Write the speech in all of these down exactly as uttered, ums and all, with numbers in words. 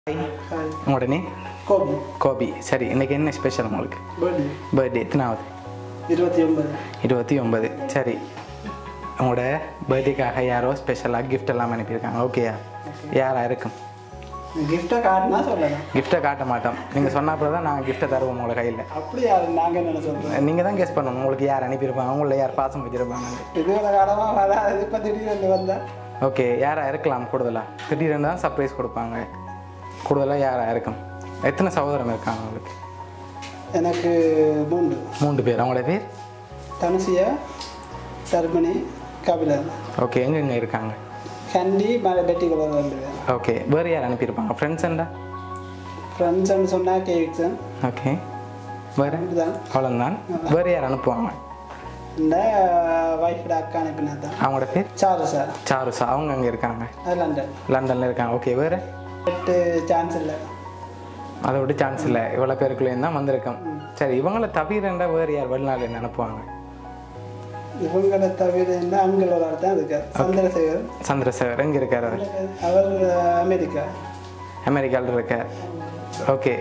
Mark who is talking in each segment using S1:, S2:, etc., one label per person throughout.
S1: உங்களோட நேம்?
S2: கோபி.
S1: கோபி. சரி, இன்னைக்கு என்ன ஸ்பெஷல் உங்களுக்கு?
S2: பர்த்டே.
S1: பர்த்டே எத்தனாவது?
S2: இருபத்தி ஒன்பது.
S1: இருபத்தி ஒன்பது. சரி, உங்களோட பர்த்டேக்காக யாரோ ஸ்பெஷலாக கிஃப்ட் எல்லாம் அனுப்பியிருக்காங்க. ஓகேயா? யாராக இருக்கும்?
S2: கிஃப்ட்டை காட்டினா சொல்லலாம்.
S1: கிஃப்ட்டை காட்ட மாட்டோம். நீங்கள் சொன்ன அப்புறம் தான் நாங்கள் கிஃப்ட்டை தருவோம் உங்களோட கையில்.
S2: அப்படி யார் நாங்கள் என்ன சொல்கிறோம்?
S1: நீங்கள் தான் கெஸ் பண்ணணும் உங்களுக்கு யார் அனுப்பியிருப்பாங்க, உங்களை யார் பாசம் வச்சுருப்பாங்க.
S2: இது ஒரு காலமாக வர அது இப்போ திடீர்னு வந்தால்
S1: ஓகே, யாராக இருக்கலாம்? கூடுதலாக திடீர்னு தான் சர்ப்ரைஸ் கொடுப்பாங்க. கூடுதலாக யாராக இருக்கும்? எத்தனை சகோதரம் இருக்காங்க உங்களுக்கு?
S2: எனக்கு மூன்று.
S1: மூன்று பேர். அவங்களோட பேர்?
S2: தனுசியா, தர்மணி, கபிலா.
S1: ஓகே, எங்கெங்கே இருக்காங்க?
S2: கண்டி மேலே பெட்டி கலர் வந்து.
S1: ஓகே, வேறு யார் அனுப்பியிருப்பாங்க? ஃப்ரெண்ட்ஸுண்டா?
S2: ஃப்ரெண்ட்ஸ்ன்னு சொன்னால் கேவிக்ஸன்.
S1: ஓகே, வேறு
S2: தான்
S1: அவ்வளோதான். வேறு யார் அனுப்புவாங்க?
S2: இந்த ஒய்ஃபோட அக்கா அனுப்பினா தான்.
S1: அவங்களோட பேர்?
S2: சாரு சார்.
S1: சாருசா. அவங்க அங்கே இருக்காங்க?
S2: லண்டன்.
S1: லண்டனில் இருக்காங்க. ஓகே, வேறு?
S2: எட்டு சான்ஸ் இல்லை.
S1: அதை விட்டு சான்ஸ் இல்லை. இவ்வளோ பேருக்குள்ளேயும் தான் வந்திருக்கோம். சரி, இவங்கள தவிரண்டா வேறு யார் வெளிநாடு என்ன அனுப்புவாங்க?
S2: இவங்களை தவிர என்ன அங்கே ஒரு ஆள் தான் இருக்கார், சந்திரசேகர்.
S1: சந்திரசேகர் எங்கே இருக்கார்? அவர்
S2: அவர் அமெரிக்கா.
S1: அமெரிக்காவில் இருக்கார். ஓகே,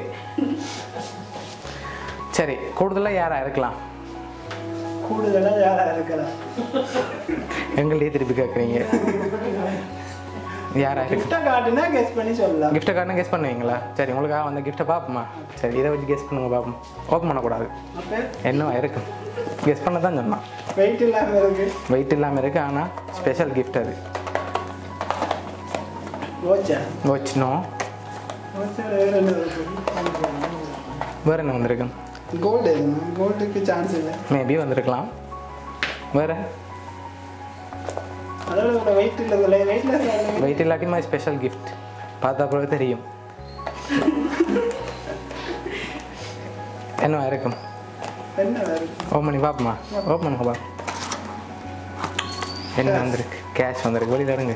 S1: சரி, கூடுதலாக யாராக இருக்கலாம்?
S2: கூடுதலாக யாராக இருக்கலாம்?
S1: எங்கள்கிட்டயே திருப்பி கேட்குறீங்க. யாராக இருக்கு?
S2: கிஃப்ட்டை காட்டுனா கெஸ் பண்ணி சொல்லலாம்.
S1: கிஃப்ட்டை காட்டினா கெஸ் பண்ணுவீங்களா? சரி, உங்களுக்காக வந்து கிஃப்ட்டை பார்ப்போமா? சரி, இதை வச்சு கெஸ் பண்ணுங்க பார்ப்போம். ஓப்பன் பண்ணக்கூடாது.
S2: அப்போ
S1: என்னவா இருக்கும்? கெஸ் பண்ண தான் சொன்னான்.
S2: வெயிட் இல்லாமல் இருக்கு.
S1: வெயிட் இல்லாமல் இருக்குது, ஆனால் ஸ்பெஷல் கிஃப்ட் அது.
S2: ஓச்சா
S1: வச்சுனோ
S2: ஓச்சா வேறு என்ன இருக்கு?
S1: வேறு என்ன வந்திருக்கு?
S2: கோல்டு. கோல்டுக்கு சான்ஸ் இல்லை.
S1: மேபி வந்திருக்கலாம். வேறு?
S2: அதோட வெயிட் இல்லை. வெயிட்லெஸ்.
S1: வெயிட் இல்லாட்டியுமா ஸ்பெஷல் கிஃப்ட் பார்த்தா அப்புறம் தெரியும். என்னவா இருக்கும்?
S2: என்ன வேறு?
S1: ஓப்பன் பண்ணி பார்ப்போமா? ஓப்பன் பண்ணுங்க பா. என்ன வந்திருக்கு? கேஷ் வந்திருக்கு. வெளியில் இருங்க.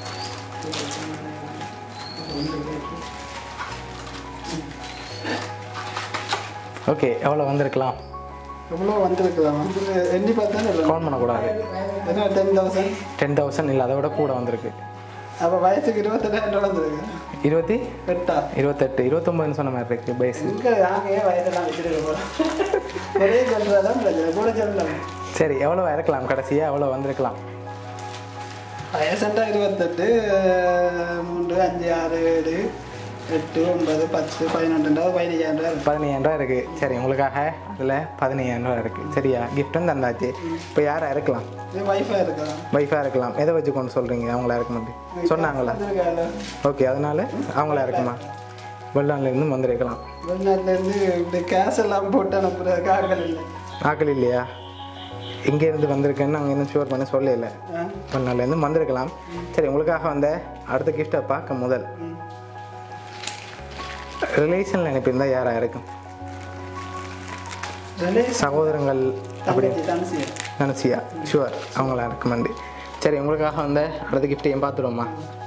S1: ஓகே, எவ்வளோ வந்திருக்கலாம்?
S2: எவ்வளோ வந்திருக்கலாம்? எண்ணி பார்த்தா
S1: கவுண்ட் பண்ணக்கூடாது.
S2: என்ன டென் தௌசண்ட்?
S1: டென் தௌசண்ட் இல்லை, அதை விட கூட வந்திருக்கு.
S2: அப்போ வயசுக்கு இருபத்தெட்டாயிரம் வந்திருக்கு.
S1: இருபத்தி
S2: எட்டா?
S1: இருபத்தெட்டு. இருபத்தொம்பதுன்னு சொன்ன மாதிரி இருக்கு வயசு.
S2: இங்கே நாங்கள் ஏன் வயசெல்லாம் வச்சுருக்க போகிறோம்? ஒரே சொல்கிறதான் பிரச்சனை. கூட சொல்லலாம்.
S1: சரி, எவ்வளோ இருக்கலாம்? கடைசியாக எவ்வளோ வந்திருக்கலாம்?
S2: வயசுண்டா இருபத்தெட்டு. மூன்று அஞ்சு ஆறு ஏழு எட்டு ஒன்பது பத்து பதினொன்றுண்டாவது பதினஞ்சாயிரம் ரூபா இருக்குது.
S1: பதினையாயிரம் ரூபா இருக்குது. சரி, உங்களுக்காக அதில் பதினையாயிரம் ரூபா இருக்குது. சரியா? கிஃப்ட்டும் தந்தாச்சு. இப்போ யாராக இருக்கலாம்?
S2: வைஃபாக இருக்கலாம்.
S1: வைஃபாக இருக்கலாம். எதை வச்சு கொண்டு சொல்கிறீங்க? அவங்களா இருக்க மாட்டேன் சொன்னாங்களா? ஓகே, அதனால அவங்களா இருக்குமா? வெளிநாட்டிலேருந்து வந்திருக்கலாம்.
S2: வெளிநாட்டிலேருந்து இப்படி கேஷ் எல்லாம் போட்டு அனுப்புறதுக்கு ஆட்கள் இல்லை.
S1: ஆக்கள் இல்லையா? எங்கேருந்து வந்திருக்கேன்னு நாங்கள் இன்னும் ஷுவர் பண்ண சொல்லலை. வெளிநாட்டிலேருந்து வந்திருக்கலாம். சரி, உங்களுக்காக வந்த அடுத்த கிஃப்ட்டை பார்க்க முதல் ரிலேஷனில் அனுப்பியிருந்தா யாராக இருக்கும்? சகோதரங்கள் அப்படி நினச்சியா? ஷுவர், அவங்களா இருக்குமாண்டு. சரி, உங்களுக்காக வந்த அடுத்த கிஃப்ட்டையும் பார்த்துடுவோமா?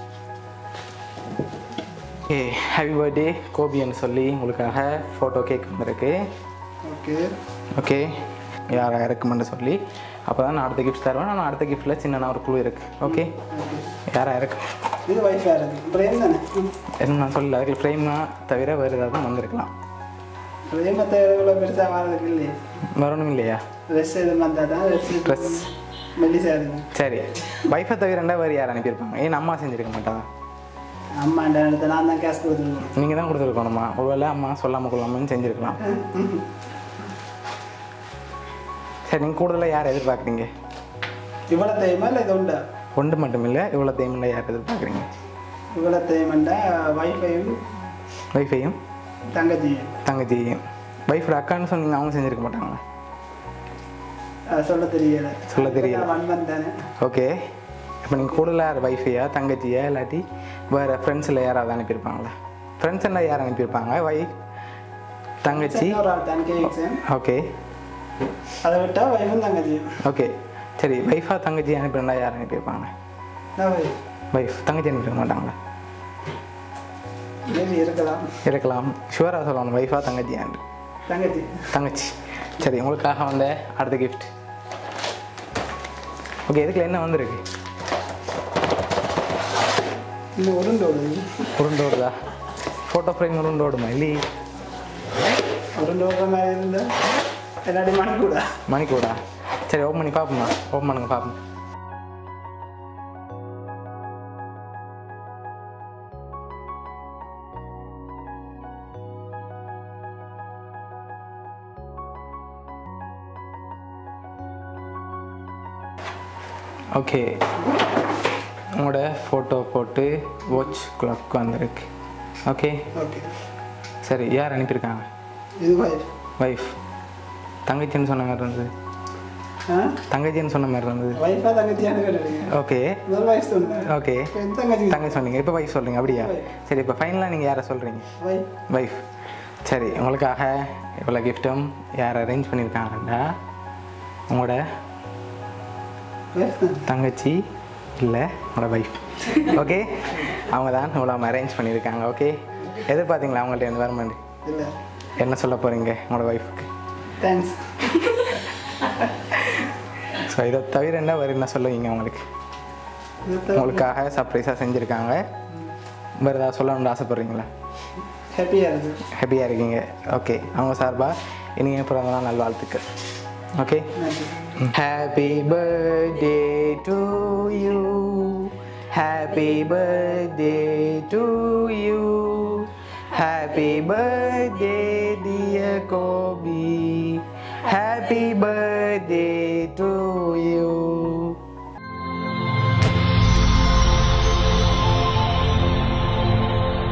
S1: ஓகே, ஹாப்பி பர்த்டே கோபின்னு சொல்லி உங்களுக்காக ஃபோட்டோ கேக் வந்திருக்கு.
S2: ஓகே
S1: ஓகே, யாராக இருக்குமென்னு சொல்லி அப்போ தான் நான் அடுத்த கிஃப்ட் தருவேன். நான் அடுத்த கிஃப்ட்டில் சின்ன ஒரு குழு இருக்குது. ஓகே, யாராக இருக்கு?
S2: இது வைஃபாக இருக்குது. பிரேம் தானே?
S1: என்ன நான் சொல்லல, அதுக்கு ஃப்ரேம்னா தவிர வேறு ஏதாவது வந்திருக்கலாம்.
S2: பிரேமத்தை எவ்வளோ பெருசாக வாரதுக்கு இல்லையே.
S1: வரணும் இல்லையா?
S2: ட்ரெஸ் எதுவும் வந்தால் தான்
S1: ட்ரெஸ்
S2: மெல்லிசாக இருக்குது.
S1: சரி, வைஃபை தவிரண்டா வேறு யார் அனுப்பியிருப்பாங்க? ஏன் அம்மா செஞ்சுருக்க மாட்டாங்க?
S2: அம்மா இந்த இடத்த நான் தான் கேஷ் கொடுத்துருக்கோம்.
S1: நீங்கள் தான் கொடுத்துருக்கணுமா? ஒருவேளை அம்மா சொல்லாமல் கொள்ளாமன்னு செஞ்சுருக்கலாம். சரி, நீங்கள் கூடுதலாக யார் எதிர்பார்க்குறீங்க?
S2: இவ்வளோ தேய்மா இல்லை இது உண்டா?
S1: ஒன்று மட்டும் இல்லை, இவ்வளோ தேய்மில்லை யார் எதிர்பார்க்குறீங்க?
S2: இவ்வளோ தேய்மண்டா வைஃபையும்
S1: வைஃபையும்
S2: தங்கச்சியும்.
S1: தங்கச்சியும். வைஃபோட அக்கான்னு சொன்னீங்க, அவங்க செஞ்சுருக்க மாட்டாங்களா?
S2: சொல்ல தெரியல.
S1: சொல்ல தெரியல.
S2: ஒன் மந்த் தானே.
S1: ஓகே, இப்போ நீங்கள் கூடுதலாக யார் வைஃபையா தங்கச்சியா இல்லாட்டி வேறு ஃப்ரெண்ட்ஸில் யாராவது அனுப்பியிருப்பாங்களா? ஃப்ரெண்ட்ஸ் என்ன யார் அனுப்பியிருப்பாங்க? வை தங்கச்சி. ஓகே,
S2: அதை விட்டால் வைஃபும் தங்கச்சியும்.
S1: ஓகே, சரி, வைஃபா தங்கச்சி அனுப்பியிருந்தா யார் அனுப்பியிருப்பாங்க? வைஃப் தங்கச்சி அனுப்பியிருக்க மாட்டாங்களா?
S2: இருக்கலாம்.
S1: இருக்கலாம். ஷுவராக சொல்லணும். வைஃபா தங்கச்சியான்னு?
S2: தங்கச்சி.
S1: தங்கச்சி. சரி, உங்களுக்காக வந்த அடுத்த கிஃப்ட். ஓகே, இதுக்குள்ள என்ன வந்திருக்கு?
S2: இந்த உருண்டை ஓடுது.
S1: உருண்டை ஓடுதா? ஃபோட்டோ ஃப்ரேம் உருண்டு ஓடுமா இல்லையே?
S2: உருண்டு ஓடுற மாதிரி இருந்தால் எல்லாத்தையும் மணிக்கூடா
S1: மணிக்கூடா சரி ஓப்பன் பண்ணி பார்ப்போம்மா. ஓப்பன் பண்ணுங்க பார்ப்போம். ஓகே, உங்களோட ஃபோட்டோ போட்டு வாட்ச் கிளாக் வந்திருக்கு. ஓகே
S2: ஓகே
S1: சரி, யார் அனுப்பியிருக்காங்க?
S2: இது வைஃப்.
S1: வைஃப் தங்கச்சின்னு சொன்ன மாதிரி இருந்தது.
S2: ஆ
S1: தங்கச்சின்னு சொன்ன மாதிரி இருந்தது.
S2: வைஃபா தங்கச்சியானு கேட்டீங்க.
S1: ஓகே
S2: முதல் வைஃப் சொன்னேன்.
S1: ஓகே
S2: தங்கச்சி
S1: தங்கச்சி சொன்னீங்க, இப்போ வைஃப் சொல்கிறீங்க அப்படியா? சரி, இப்போ ஃபைனலாக நீங்கள் யாரை சொல்கிறீங்க?
S2: வைஃப்.
S1: வைஃப். சரி, உங்களுக்காக இவ்வளோ கிஃப்ட்டும் யார் அரேஞ்ச் பண்ணியிருக்காங்கன்னா உங்களோட தங்கச்சி இல்லை, உங்களோட வைஃப். ஓகே, அவங்க தான் இவ்வளோ அரேஞ்ச் பண்ணியிருக்காங்க. ஓகே, எதிர்பார்த்தீங்களா அவங்கள்ட்ட இருந்து வருமானு?
S2: இல்லை.
S1: என்ன சொல்ல போகிறீங்க உங்களோட ஒய்ஃபுக்கு?
S2: தேங்க்ஸ்.
S1: ஸோ இதை தவிர என்ன வேறு என்ன சொல்லுவீங்க உங்களுக்கு? உங்களுக்காக சர்ப்ரைஸாக செஞ்சுருக்காங்க, வேறு ஏதாவது சொல்லணும்னு ஆசைப்பட்றீங்களா?
S2: ஹாப்பியாக இருக்குது.
S1: ஹாப்பியாக இருக்கீங்க. ஓகே, அவங்க சார்பாக இனிய பிறந்த நாள் நல்வாழ்த்துக்கள். Okay, happy birthday to you, happy birthday to you, happy birthday dear Gopi, happy birthday to you.